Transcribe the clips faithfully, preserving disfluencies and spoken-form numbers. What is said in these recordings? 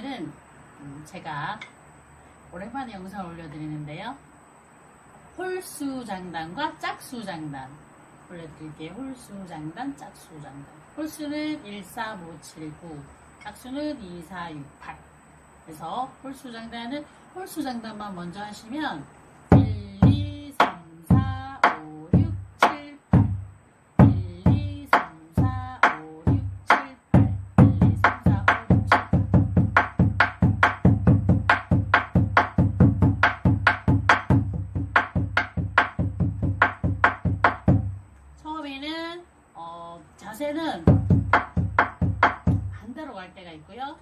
오늘은 음, 제가 오랜만에 영상을 올려드리는데요. 홀수장단과 짝수장단 올려드릴게요. 홀수장단, 짝수장단. 홀수는 일, 삼, 오, 칠, 구, 짝수는 이, 사, 육, 팔. 그래서 홀수장단은 홀수장단만 먼저 하시면 일, 이, 삼, 사, 오, 육, 칠, 팔. 일, 이, 삼, 사, 오, 육, 칠, 팔. 일, 이, 삼, 사, 오, 육, 칠, 팔. 처음에는 어, 자세는 반대로 갈 때가 있고요.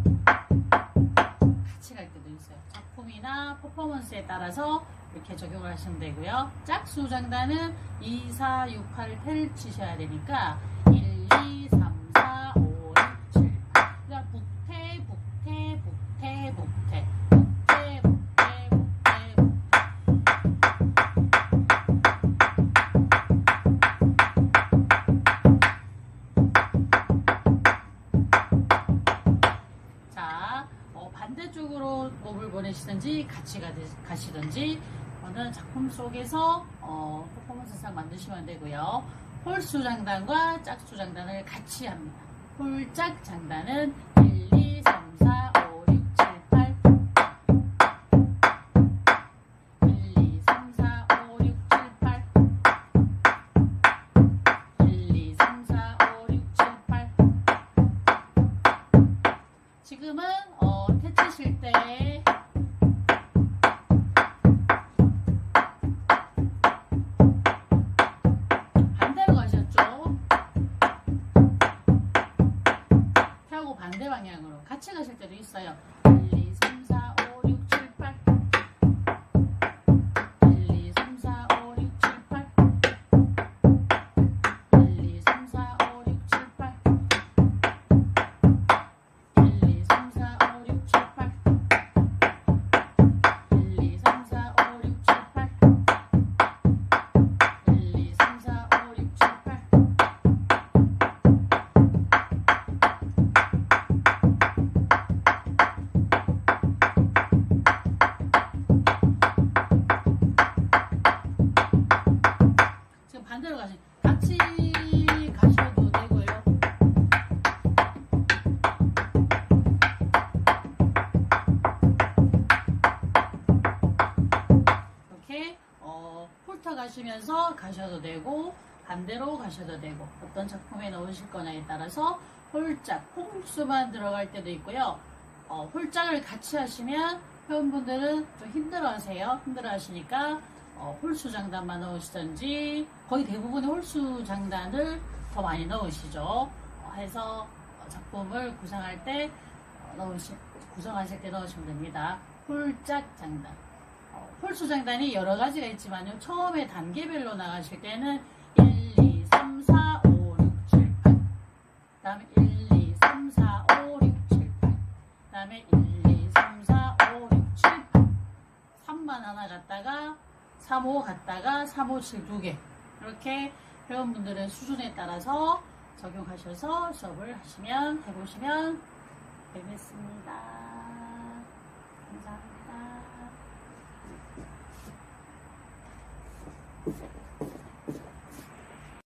같이 갈 때도 있어요. 작품이나 퍼포먼스에 따라서 이렇게 적용을 하시면 되고요. 짝수 장단은 이, 사, 육, 팔을 펼치셔야 되니까 일, 이, 삼, 사, 오, 육, 칠, 팔. 그러니까 북태, 북태, 북태, 북태, 북태, 북태, 북태, 북태. 자, 어, 반대쪽으로 몸을 보내시든지 같이 가시든지 저는 작품 속에서 어, 퍼포먼스상 만드시면 되고요. 홀수 장단과 짝수 장단을 같이 합니다. 홀짝 장단은 일, 이, 삼, 사, 오, 육, 칠, 팔. 일, 이, 삼, 사, 오, 육, 칠, 팔. 일, 이, 삼, 사, 오, 육, 칠, 팔. 지금은 어, 태치실 때 반대로 가셨죠? 펴고 반대 방향으로 같이 가실 때도 있어요. 일, 이, 삼, 사, 오, 육, 칠, 팔. 일, 이, 삼, 사, 오, 육, 칠, 팔. 일, 이, 삼, 사, 오, 육, 칠, 팔. 일, 이, 삼, 사, 오, 육, 칠, 팔. 일, 이, 삼, 사, 오, 육, 칠, 팔. 일, 이, 삼, 사, 오, 육, 칠, 팔. 지금 반대로 가시, 같이 가셔도 되고요. 이렇게 어, 홀터 가시면서 가셔도 되고 반대로 가셔도 되고 어떤 작품에 넣으실 거냐에 따라서 홀짝, 홀수만 들어갈 때도 있고요. 어, 홀짝을 같이 하시면 회원분들은 좀 힘들어 하세요. 힘들어 하시니까 어, 홀수 장단만 넣으시든지 거의 대부분의 홀수 장단을 더 많이 넣으시죠. 어, 해서 작품을 구성할 때 어, 넣으시, 구성하실 때 넣으시면 됩니다. 홀짝 장단. 어, 홀수 장단이 여러 가지가 있지만요. 처음에 단계별로 나가실 때는 일, 이, 삼, 사, 오, 육, 칠, 팔. 그 다음에 일, 이, 삼, 사, 오, 육, 칠, 팔. 그 다음에 일, 이, 삼, 사, 오, 육, 칠, 팔. 삼만 하나 갔다가 삼, 오 갔다가 삼, 오, 칠 두 개. 이렇게 회원분들의 수준에 따라서 적용하셔서 수업을 하시면, 해보시면 되겠습니다. 감사합니다.